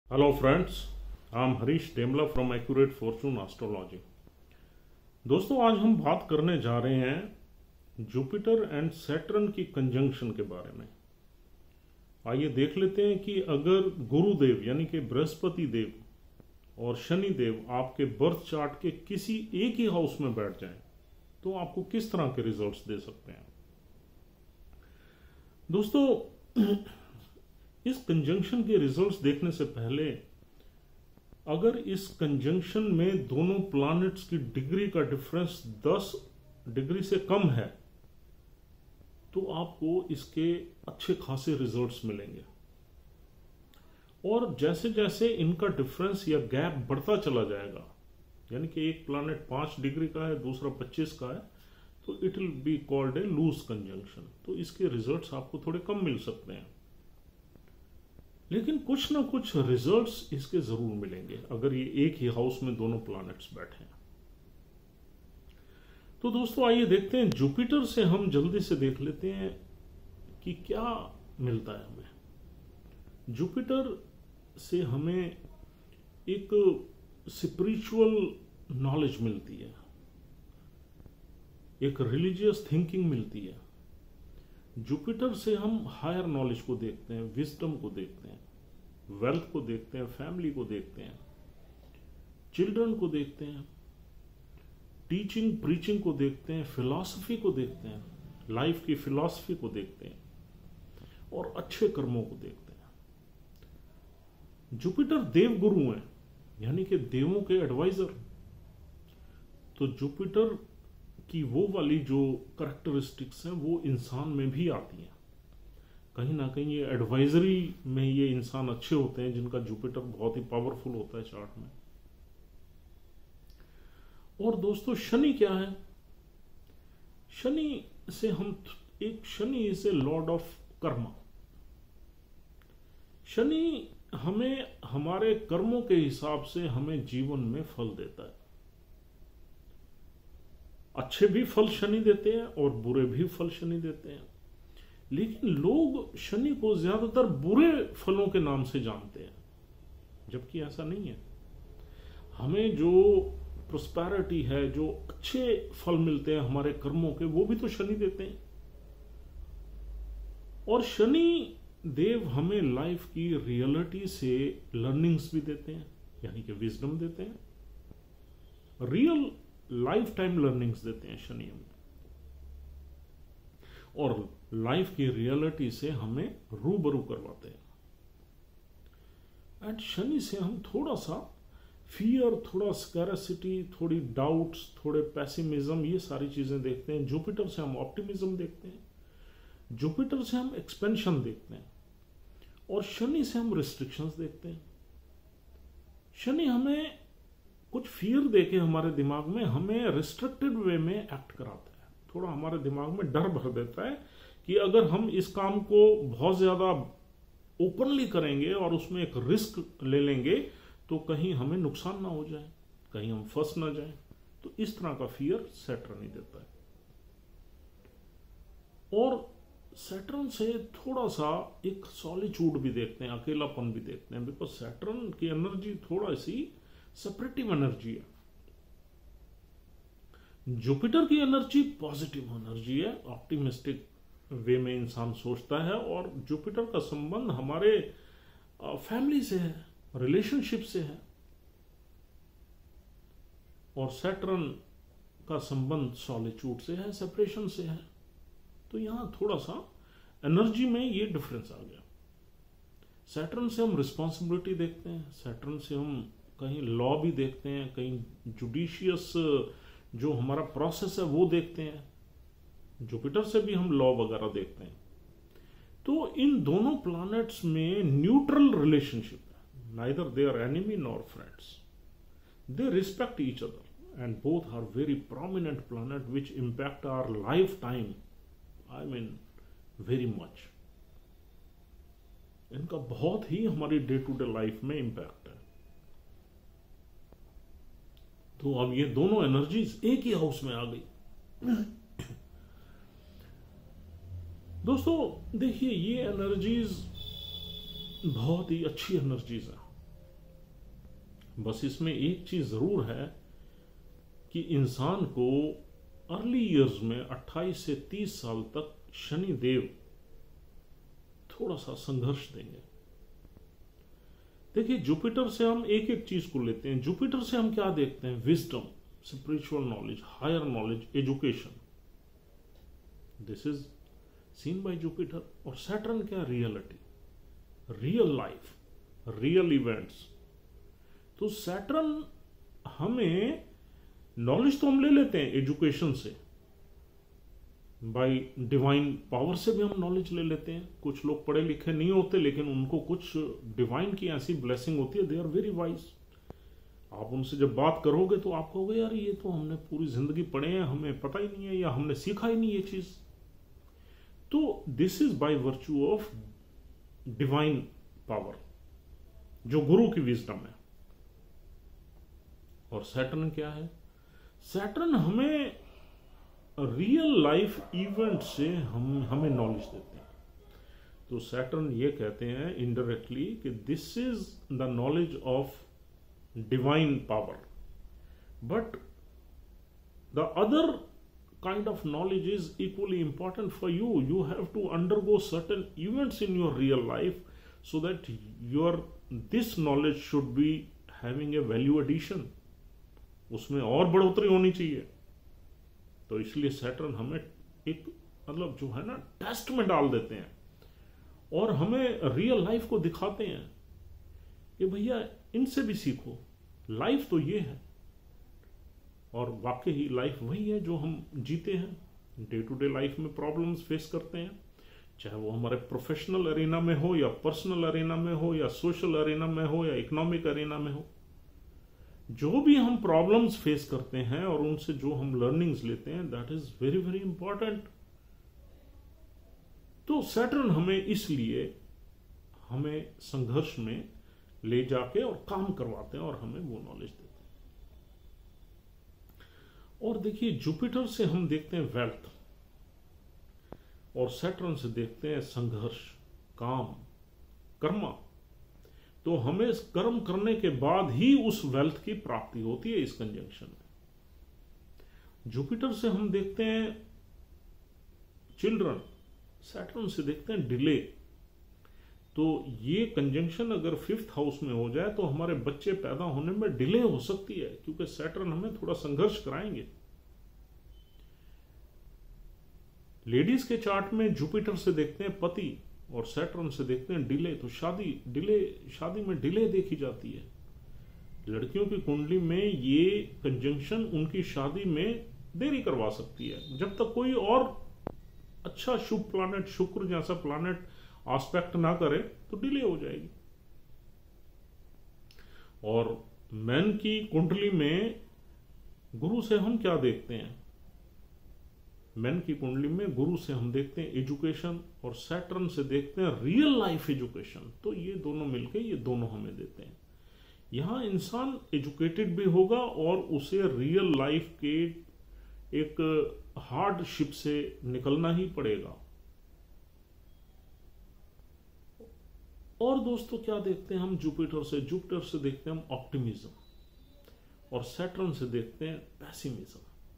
Hello friends, I'm Harish Demla from Accurate Fortune Astrology। दोस्तों आज हम बात करने जा रहे हैं जुपिटर एंड सैटर्न की कंजंक्शन के बारे में। आइए देख लेते हैं कि अगर गुरुदेव यानी कि बृहस्पति देव और शनि देव आपके बर्थ चार्ट के किसी एक ही हाउस में बैठ जाएं तो आपको किस तरह के रिजल्ट्स दे सकते हैं। दोस्तों इस कंजंक्शन के रिजल्ट्स देखने से पहले अगर इस कंजंक्शन में दोनों प्लैनेट्स की डिग्री का डिफरेंस 10 डिग्री से कम है तो आपको इसके अच्छे खासे रिजल्ट्स मिलेंगे। और जैसे जैसे इनका डिफरेंस या गैप बढ़ता चला जाएगा, यानी कि एक प्लैनेट 5 डिग्री का है दूसरा 25 का है, तो it will be called a loose conjunction. तो इसके रिजल्ट्स आपको थोड़े कम मिल सकते हैं, लेकिन कुछ ना कुछ रिजल्ट्स इसके जरूर मिलेंगे अगर ये एक ही हाउस में दोनों प्लैनेट्स बैठे हैं। तो दोस्तों आइए देखते हैं, जुपिटर से हम जल्दी से देख लेते हैं कि क्या मिलता है हमें। जुपिटर से हमें एक स्पिरिचुअल नॉलेज मिलती है, एक रिलीजियस थिंकिंग मिलती है। जुपिटर से हम हायर नॉलेज को देखते हैं, विजडम को देखते हैं, वेल्थ को देखते हैं, फैमिली को देखते हैं, चिल्ड्रन को देखते हैं, टीचिंग प्रीचिंग को देखते हैं, फिलॉसफी को देखते हैं, लाइफ की फिलॉसफी को देखते हैं और अच्छे कर्मों को देखते हैं। जुपिटर देव गुरु हैं, यानी कि देवों के एडवाइजर। तो जुपिटर कि वो वाली जो करैक्टरिस्टिक्स हैं वो इंसान में भी आती हैं। कहीं ना कहीं ये एडवाइजरी में ये इंसान अच्छे होते हैं जिनका जुपिटर बहुत ही पावरफुल होता है चार्ट में। और दोस्तों शनि क्या है? शनि से हम Shani is a lord of karma. Shani हमें हमारे कर्मों के हिसाब से हमें जीवन में फल देता है। अच्छे भी फल शनि देते हैं और बुरे भी फल शनि देते हैं, लेकिन लोग शनि को ज्यादातर बुरे फलों के नाम से जानते हैं, जबकि ऐसा नहीं है। हमें जो प्रोस्पेरिटी है, जो अच्छे फल मिलते हैं हमारे कर्मों के, वो भी तो शनि देते हैं। और शनि देव हमें लाइफ की रियलिटी से लर्निंग्स भी देते हैं, यानी कि विजडम देते हैं, रियल लाइफ टाइम लर्निंग्स देते हैं शनि हमें, और लाइफ की रियलिटी से हमें रूबरू करवाते हैं। एंड शनि से हम थोड़ा सा फियर, थोड़ा स्कैरसिटी, थोड़ी डाउट्स, थोड़े पैसिमिज्म, ये सारी चीजें देखते हैं। जुपिटर से हम ऑप्टिमिज्म देखते हैं, जुपिटर से हम एक्सपेंशन देखते हैं, और शनि से हम रिस्ट्रिक्शंस देखते हैं। शनि हमें कुछ फियर देके हमारे दिमाग में हमें रिस्ट्रिक्टेड वे में एक्ट कराता है, थोड़ा हमारे दिमाग में डर भर देता है कि अगर हम इस काम को बहुत ज्यादा ओपनली करेंगे और उसमें एक रिस्क ले लेंगे तो कहीं हमें नुकसान ना हो जाए, कहीं हम फंस ना जाए। तो इस तरह का फियर सैटर्न ही देता है। और सैटर्न से थोड़ा सा एक सॉलिट्यूड भी देखते हैं, अकेलापन भी देखते हैं, बिकॉज सैटर्न की एनर्जी थोड़ा सी सेपरेटिव एनर्जी है। जुपिटर की एनर्जी पॉजिटिव एनर्जी है, ऑप्टिमिस्टिक वे में इंसान सोचता है, और जुपिटर का संबंध हमारे फैमिली से है, रिलेशनशिप से है, और सैटर्न का संबंध सॉलिट्यूड से है, सेपरेशन से है। तो यहां थोड़ा सा एनर्जी में ये डिफरेंस आ गया। सैटर्न से हम रिस्पॉन्सिबिलिटी देखते हैं, सैटर्न से हम कहीं लॉ भी देखते हैं, कहीं जुडिशियस जो हमारा प्रोसेस है वो देखते हैं। जुपिटर से भी हम लॉ वगैरह देखते हैं। तो इन दोनों प्लैनेट्स में न्यूट्रल रिलेशनशिप है, neither they are enemy nor friends, they respect each other, and both are very prominent planet which impact our life time, I mean very much. इनका बहुत ही हमारी डे टू डे लाइफ में impact है। तो अब ये दोनों एनर्जीज एक ही हाउस में आ गई। दोस्तों देखिए, ये एनर्जीज बहुत ही अच्छी एनर्जीज है। बस इसमें एक चीज जरूर है कि इंसान को अर्ली ईयर्स में 28 से 30 साल तक शनि देव थोड़ा सा संघर्ष देंगे। देखिए, जुपिटर से हम एक एक चीज को लेते हैं। जुपिटर से हम क्या देखते हैं? Wisdom, spiritual knowledge, higher knowledge, education, this is seen by Jupiter. और सैटर्न क्या? Reality, real life, real events. तो सैटर्न हमें नॉलेज तो हम ले लेते हैं एजुकेशन से, बाय डिवाइन पावर से भी हम नॉलेज ले लेते हैं। कुछ लोग पढ़े लिखे नहीं होते लेकिन उनको कुछ डिवाइन की ऐसी ब्लेसिंग होती है, दे आर वेरी वाइज। आप उनसे जब बात करोगे तो आप कहोगे यार ये तो हमने पूरी जिंदगी पढ़े हैं, हमें पता ही नहीं है या हमने सीखा ही नहीं ये चीज। तो this is by virtue of divine power, जो गुरु की विजडम है। और सैटर्न क्या है? सैटर्न हमें रियल लाइफ इवेंट से हमें नॉलेज देते हैं। तो सैटर्न ये कहते हैं इनडायरेक्टली कि this is the knowledge of divine power, but the other kind of knowledge is equally important for you. You have to undergo certain events in your real life so that this knowledge should be having a value addition. उसमें और बढ़ोतरी होनी चाहिए। तो इसलिए Saturn हमें एक मतलब जो है ना टेस्ट में डाल देते हैं और हमें रियल लाइफ को दिखाते हैं कि भैया इनसे भी सीखो, लाइफ तो ये है। और वाकई ही लाइफ वही है जो हम जीते हैं। डे टू डे लाइफ में प्रॉब्लम्स फेस करते हैं, चाहे वो हमारे प्रोफेशनल अरेना में हो या पर्सनल अरेना में हो या सोशल अरेना में हो या इकोनॉमिक अरेना में हो। जो भी हम प्रॉब्लम्स फेस करते हैं और उनसे जो हम लर्निंग्स लेते हैं, that is very very important. तो सैटर्न हमें इसलिए हमें संघर्ष में ले जाके और काम करवाते हैं और हमें वो नॉलेज देते हैं। और देखिए, जुपिटर से हम देखते हैं वेल्थ और सैटर्न से देखते हैं संघर्ष, काम, कर्म। तो हमें कर्म करने के बाद ही उस वेल्थ की प्राप्ति होती है इस कंजंक्शन में। जुपिटर से हम देखते हैं चिल्ड्रन, सैटर्न से देखते हैं डिले। तो ये कंजंक्शन अगर 5th हाउस में हो जाए तो हमारे बच्चे पैदा होने में डिले हो सकती है, क्योंकि सैटर्न हमें थोड़ा संघर्ष कराएंगे। लेडीज के चार्ट में जुपिटर से देखते हैं पति और सैटर्न से देखते हैं डिले। तो शादी में डिले देखी जाती है। लड़कियों की कुंडली में ये कंजंक्शन उनकी शादी में देरी करवा सकती है। जब तक कोई और अच्छा शुभ प्लैनेट, शुक्र जैसा प्लैनेट एस्पेक्ट ना करे तो डिले हो जाएगी। और मैन की कुंडली में गुरु से हम क्या देखते हैं? मैन की कुंडली में गुरु से हम देखते हैं एजुकेशन और सैटर्न से देखते हैं रियल लाइफ एजुकेशन। तो ये दोनों मिलके ये दोनों हमें देते हैं। यहां इंसान एजुकेटेड भी होगा और उसे रियल लाइफ के एक हार्डशिप से निकलना ही पड़ेगा। और दोस्तों क्या देखते हैं हम जुपिटर से? जुपिटर से देखते हैं हम ऑप्टिमिज्म और सैटर्न से देखते हैं पैसिमिज्म।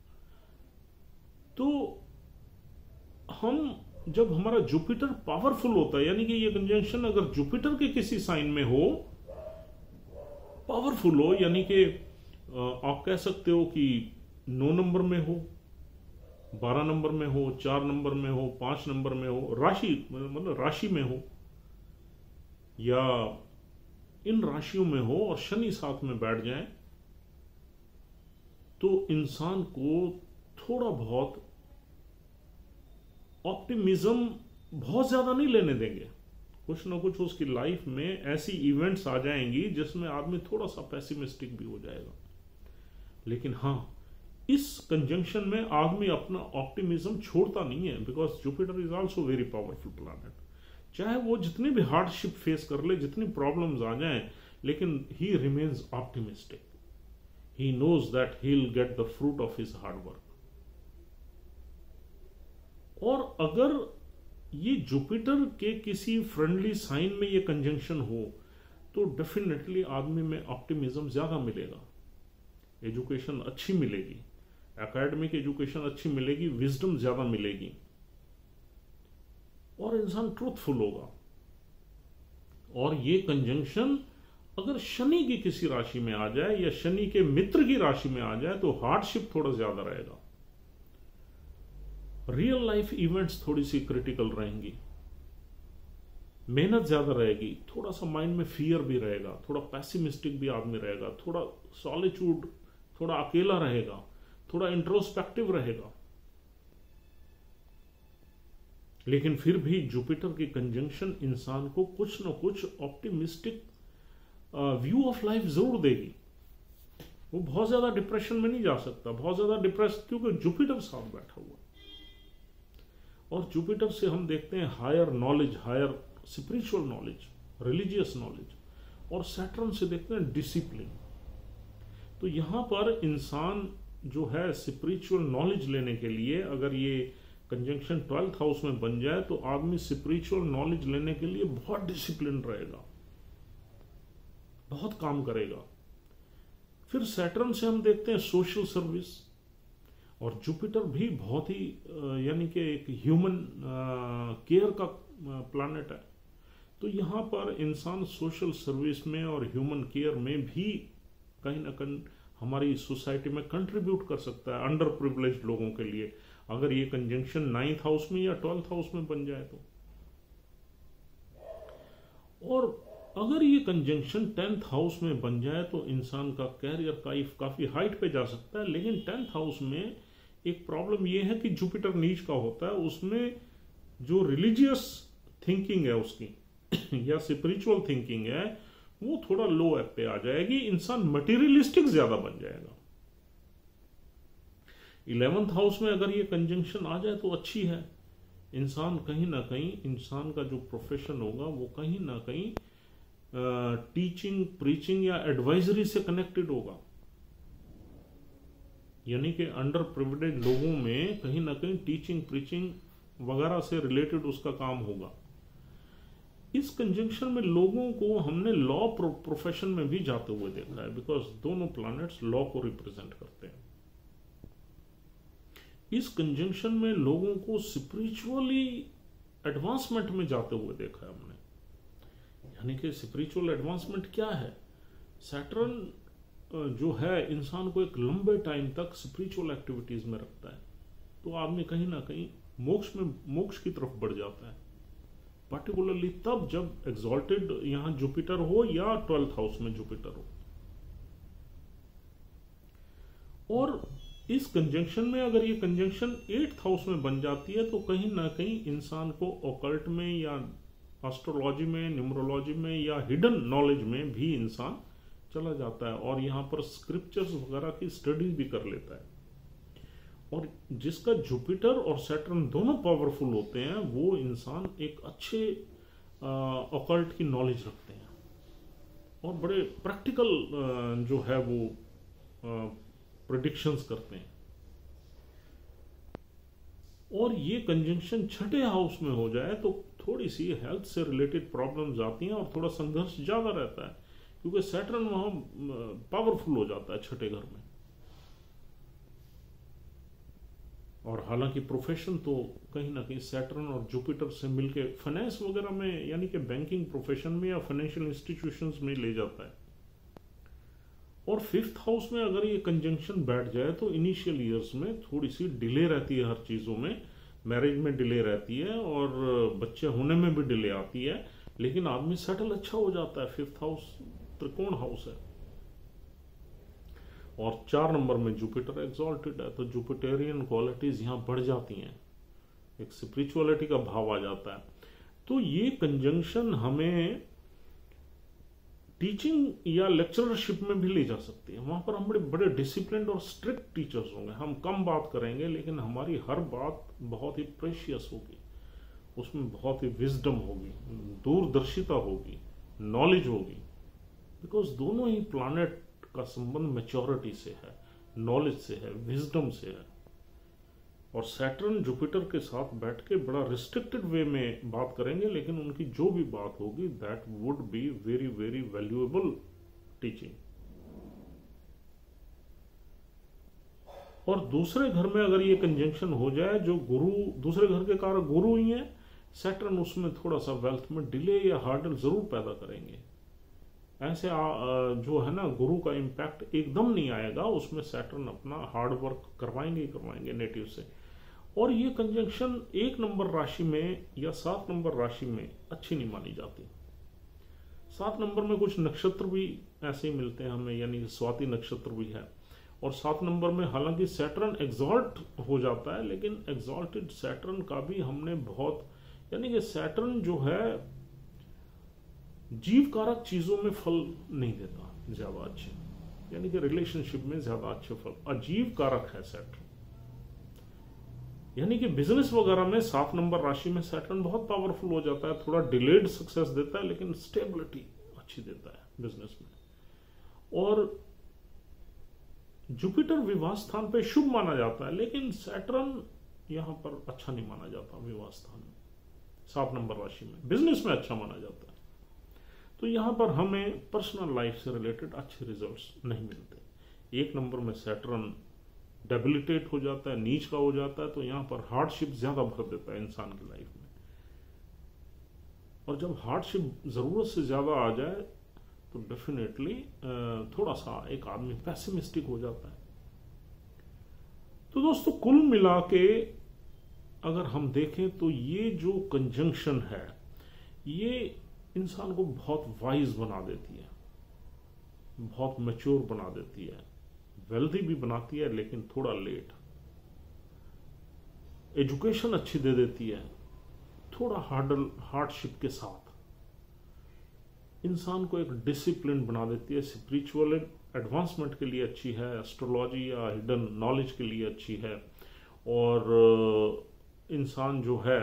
तो हम जब हमारा जुपिटर पावरफुल होता है, यानी कि ये कंजंक्शन अगर जुपिटर के किसी साइन में हो, पावरफुल हो, यानी कि आप कह सकते हो कि 9 नंबर में हो, 12 नंबर में हो, 4 नंबर में हो, 5 नंबर में हो, राशि मतलब राशि में हो या इन राशियों में हो और शनि साथ में बैठ जाए, तो इंसान को थोड़ा बहुत ऑप्टिमिज्म बहुत ज्यादा नहीं लेने देंगे। कुछ ना कुछ उसकी लाइफ में ऐसी इवेंट्स आ जाएंगी जिसमें आदमी थोड़ा सा पैसिमिस्टिक भी हो जाएगा। लेकिन हाँ, इस कंजंक्शन में आदमी अपना ऑप्टिमिज्म छोड़ता नहीं है, because Jupiter is also very powerful planet. चाहे वो जितनी भी हार्डशिप फेस कर ले, जितनी प्रॉब्लम्स आ जाएं, लेकिन he remains optimistic. He knows that he will get the fruit of his hard work. और अगर ये जुपिटर के किसी फ्रेंडली साइन में ये कंजंक्शन हो तो डेफिनेटली आदमी में ऑप्टिमिज्म ज़्यादा मिलेगा, एजुकेशन अच्छी मिलेगी, एकेडमिक एजुकेशन अच्छी मिलेगी, विजडम ज़्यादा मिलेगी, और इंसान ट्रूथफुल होगा। और ये कंजंक्शन अगर शनि की किसी राशि में आ जाए या शनि के मित्र की राशि में आ जाए तो हार्डशिप थोड़ा ज्यादा रहेगा, रियल लाइफ इवेंट्स थोड़ी सी क्रिटिकल रहेंगी, मेहनत ज्यादा रहेगी, थोड़ा सा माइंड में फियर भी रहेगा, थोड़ा पैसिमिस्टिक भी आदमी रहेगा, थोड़ा सॉलिट्यूड, थोड़ा अकेला रहेगा, थोड़ा इंट्रोस्पेक्टिव रहेगा। लेकिन फिर भी जुपिटर की कंजंक्शन इंसान को कुछ ना कुछ ऑप्टिमिस्टिक व्यू ऑफ लाइफ जरूर देगी। वो बहुत ज्यादा डिप्रेशन में नहीं जा सकता, बहुत ज्यादा डिप्रेस, क्योंकि जुपिटर साथ बैठा हुआ। और जुपिटर से हम देखते हैं higher knowledge, higher spiritual knowledge, religious knowledge, और सैटर्न से देखते हैं डिसिप्लिन। तो यहां पर इंसान जो है स्पिरिचुअल नॉलेज लेने के लिए, अगर ये कंजंक्शन 12th हाउस में बन जाए तो आदमी स्पिरिचुअल नॉलेज लेने के लिए बहुत डिसिप्लिन रहेगा, बहुत काम करेगा। फिर सैटर्न से हम देखते हैं सोशल सर्विस, और जुपिटर भी बहुत ही यानी कि एक ह्यूमन केयर का प्लैनेट है। तो यहाँ पर इंसान सोशल सर्विस में और ह्यूमन केयर में भी कहीं ना कहीं हमारी सोसाइटी में कंट्रीब्यूट कर सकता है, अंडर प्रिविलेज्ड लोगों के लिए, अगर ये कंजंक्शन 9th हाउस में या 12th हाउस में बन जाए तो। और अगर ये कंजंक्शन 10th हाउस में बन जाए तो इंसान का कैरियर काफी हाइट पे जा सकता है। लेकिन 10th हाउस में एक प्रॉब्लम ये है कि जुपिटर नीच का होता है, उसमें जो रिलीजियस थिंकिंग है उसकी या स्पिरिचुअल थिंकिंग है वो थोड़ा लो पे आ जाएगी, इंसान मटेरियलिस्टिक ज्यादा बन जाएगा। 11th हाउस में अगर ये कंजंक्शन आ जाए तो अच्छी है, इंसान कहीं ना कहीं, इंसान का जो प्रोफेशन होगा वो कहीं ना कहीं टीचिंग, प्रीचिंग या एडवाइजरी से कनेक्टेड होगा, यानी कि अंडर प्रिविलेज्ड लोगों में कहीं ना कहीं टीचिंग, प्रीचिंग वगैरह से रिलेटेड उसका काम होगा। इस कंजंक्शन में लोगों को हमने लॉ प्रोफेशन में भी जाते हुए देखा है, बिकॉज दोनों प्लैनेट्स लॉ को रिप्रेजेंट करते हैं। इस कंजंक्शन में लोगों को स्पिरिचुअली एडवांसमेंट में जाते हुए देखा है हमने। यानी कि स्पिरिचुअल एडवांसमेंट क्या है, सैटर्न जो है इंसान को एक लंबे टाइम तक स्पिरिचुअल एक्टिविटीज में रखता है, तो आदमी कहीं ना कहीं मोक्ष की तरफ बढ़ जाता है, पर्टिकुलरली तब जब एग्जॉल्टेड यहां जुपिटर हो या 12th हाउस में जुपिटर हो। और इस कंजंक्शन में अगर ये कंजंक्शन 8th हाउस में बन जाती है तो कहीं ना कहीं इंसान को ऑकल्ट में या एस्ट्रोलॉजी में, न्यूमरोलॉजी में या हिडन नॉलेज में भी इंसान चला जाता है, और यहाँ पर स्क्रिप्चर्स वगैरह की स्टडी भी कर लेता है। और जिसका जुपिटर और सैटर्न दोनों पावरफुल होते हैं वो इंसान एक अच्छे ऑकल्ट की नॉलेज रखते हैं और बड़े प्रैक्टिकल जो है वो प्रेडिक्शंस करते हैं। और ये कंजंक्शन 6ठे हाउस में हो जाए तो थोड़ी सी हेल्थ से रिलेटेड प्रॉब्लम्स आती हैं और थोड़ा संघर्ष ज्यादा रहता है, क्योंकि सैटर्न वहां पावरफुल हो जाता है 6ठे घर में। और हालांकि प्रोफेशन तो कहीं ना कहीं सैटर्न और जुपिटर से मिलके फाइनेंस वगैरह में, यानी कि बैंकिंग प्रोफेशन में या फाइनेंशियल इंस्टीट्यूशंस में ले जाता है। और 5th हाउस में अगर ये कंजंक्शन बैठ जाए तो इनिशियल ईयर्स में थोड़ी सी डिले रहती है, हर चीज़ों में, मैरिज में डिले रहती है और बच्चे होने में भी डिले आती है, लेकिन आदमी सेटल अच्छा हो जाता है। 5th हाउस त्रिकोण हाउस है और 4 नंबर में जुपिटर एग्जॉल्टेड है, तो जुपिटेरियन क्वालिटीज यहाँ बढ़ जाती हैं, एक स्पिरिचुअलिटी का भाव आ जाता है। तो ये कंजंक्शन हमें टीचिंग या लेक्चरशिप में भी ले जा सकती है। वहां पर हम बड़े बड़े डिसिप्लिन और स्ट्रिक्ट टीचर्स होंगे, हम कम बात करेंगे लेकिन हमारी हर बात बहुत ही प्रेशियस होगी, उसमें बहुत ही विजडम होगी, दूरदर्शिता होगी, नॉलेज होगी, बिकॉज दोनों ही प्लैनेट का संबंध मैच्योरिटी से है, नॉलेज से है, विजडम से है। और सैटर्न जुपिटर के साथ बैठ के बड़ा रिस्ट्रिक्टेड वे में बात करेंगे, लेकिन उनकी जो भी बात होगी that would be very very valuable teaching. और दूसरे घर में अगर ये कंजंक्शन हो जाए, जो गुरु दूसरे घर के कारक गुरु ही है, सैटर्न उसमें थोड़ा सा वेल्थ में डिले या हार्डल जरूर पैदा करेंगे। ऐसे जो है ना, गुरु का इम्पैक्ट एकदम नहीं आएगा, उसमें सैटर्न अपना हार्ड वर्क करवाएंगे ही करवाएंगे नेटिव से। और ये कंजंक्शन 1 नंबर राशि में या 7 नंबर राशि में अच्छी नहीं मानी जाती। 7 नंबर में कुछ नक्षत्र भी ऐसे ही मिलते हैं हमें, यानी स्वाति नक्षत्र भी है। और 7 नंबर में हालांकि सैटर्न एग्जॉल्ट हो जाता है, लेकिन एग्जॉल्टेड सैटर्न का भी हमने बहुत, यानी कि सैटर्न जो है जीव कारक चीजों में फल नहीं देता ज्यादा अच्छे, यानी कि रिलेशनशिप में ज्यादा अच्छे फल। अजीव कारक है सैटर्न, यानी कि बिजनेस वगैरह में 7 नंबर राशि में सैटर्न बहुत पावरफुल हो जाता है, थोड़ा डिलेड सक्सेस देता है, लेकिन स्टेबिलिटी अच्छी देता है बिजनेस में। और जुपिटर विवाह स्थान पे शुभ माना जाता है, लेकिन सैटर्न यहां पर अच्छा नहीं माना जाता विवाह स्थान में। 7 नंबर राशि में बिजनेस में अच्छा माना जाता है, तो यहां पर हमें पर्सनल लाइफ से रिलेटेड अच्छे रिजल्ट्स नहीं मिलते। 1 नंबर में सैटर्न डेबिलिटेट हो जाता है, नीच का हो जाता है, तो यहां पर हार्डशिप ज्यादा भर देता है इंसान की लाइफ में। और जब हार्डशिप जरूरत से ज्यादा आ जाए तो डेफिनेटली थोड़ा सा एक आदमी पैसिमिस्टिक हो जाता है। तो दोस्तों कुल मिला के अगर हम देखें तो ये जो कंजंक्शन है, ये इंसान को बहुत वाइज बना देती है, बहुत मैच्योर बना देती है, वेल्दी भी बनाती है, लेकिन थोड़ा लेट। एजुकेशन अच्छी दे देती है, थोड़ा हार्डशिप के साथ। इंसान को एक डिसिप्लिन बना देती है, स्पिरिचुअल एडवांसमेंट के लिए अच्छी है, एस्ट्रोलॉजी या हिडन नॉलेज के लिए अच्छी है। और इंसान जो है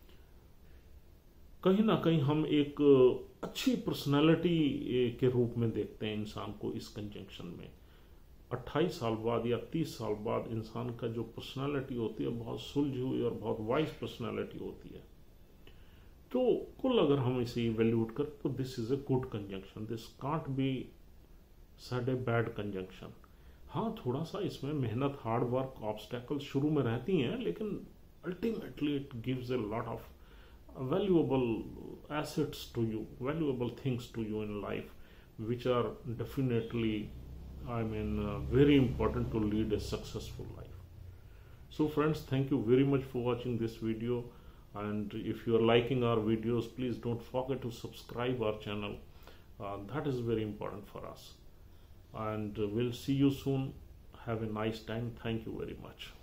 कहीं ना कहीं हम एक अच्छी पर्सनालिटी के रूप में देखते हैं इंसान को इस कंजंक्शन में। 28 साल बाद या 30 साल बाद इंसान का जो पर्सनालिटी होती है बहुत सुलझी हुई और बहुत वाइज पर्सनालिटी होती है। तो कुल अगर हम इसे इवेल्यूट करें तो this is a good conjunction, this can't be said a bad conjunction. हाँ, थोड़ा सा इसमें मेहनत, हार्ड वर्क, ऑब्स्टेकल शुरू में रहती हैं, लेकिन ultimately it gives a lot of valuable assets to you, valuable things to you in life, which are definitely, very important to lead a successful life. So friends, thank you very much for watching this video, and if you are liking our videos, please don't forget to subscribe our channel. That is very important for us, and we'll see you soon. Have a nice time. Thank you very much.